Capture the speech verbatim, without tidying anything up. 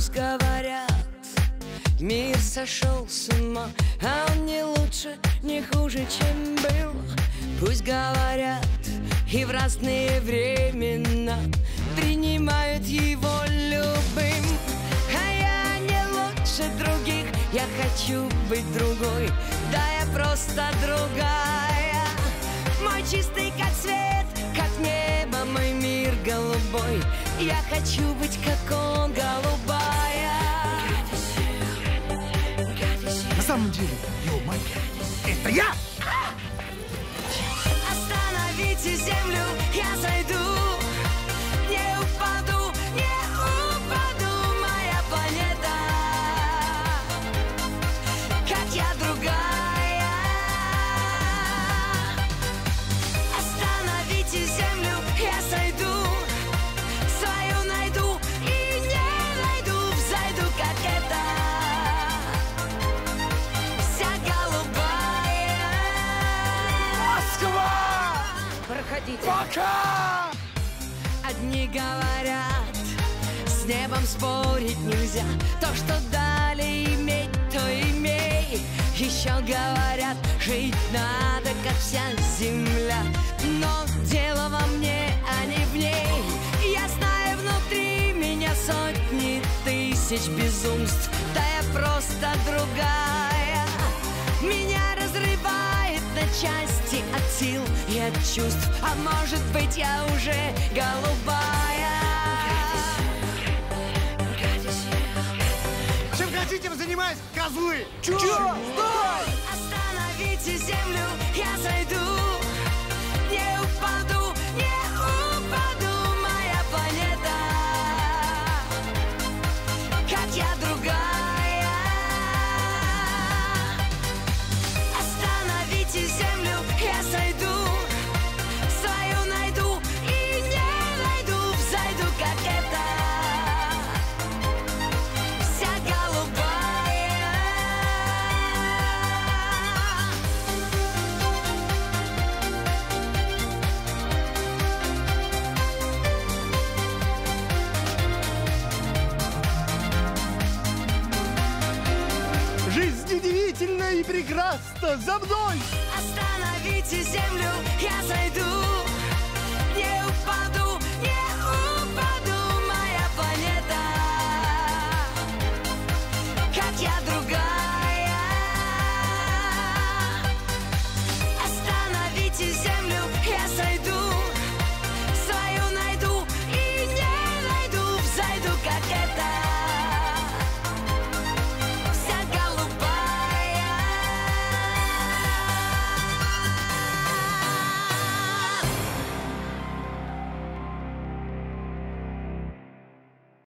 Пусть говорят, мир сошел с ума, а он не лучше, не хуже, чем был. Пусть говорят, и в разные времена принимают его любым. А я не лучше других, я хочу быть другой, да я просто другая. Мой чистый как свет, как небо, мой мир голубой. Я хочу быть как он, голубая. На самом деле, ё-моё, это я! Остановите землю, я зайду. Не упаду, не упаду, моя планета. Как я другая. Остановите землю, я зайду. Свою найду и не найду, взойду, как это. Вся голубая. Москва! Проходите. Пока! Одни говорят, с небом спорить нельзя. То, что дали иметь, то имей. Еще говорят, жить надо, как вся земля. Но дело во мне, а не в ней. Я знаю внутри меня сотни тысяч безумств. Да я просто другая. Меня разрывает на части от сил и от чувств. А может быть, я уже голубая. Чем хотите, вы занимаетесь, козлы? Чё? Стой! Остановите землю, я зайду. Не упаду, не упаду, моя планета. Как я другая. Остановите землю, я зайду. Свою найду и не найду, взойду, как это. Вся голубая. Жизнь удивительна и прекрасна! За мной! Остановите землю, я зайду.